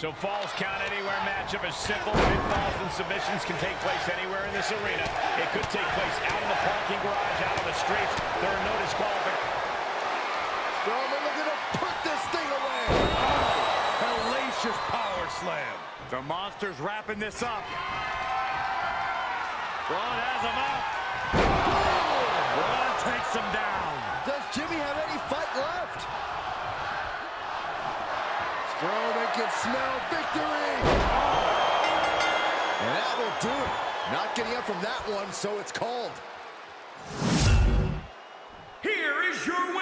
So Falls Count Anywhere matchup is simple. Pinfalls and submissions can take place anywhere in this arena. It could take place out in the parking garage, out on the streets. There are no disqualifications. Strowman looking to put this thing away. Oh, hellacious power slam. The Monster's wrapping this up. Braun has him up. Braun takes him down. Does Jimmy have any fight left? Strowman can smell victory. And that will do it. Not getting up from that one, so it's called. Here is your winner.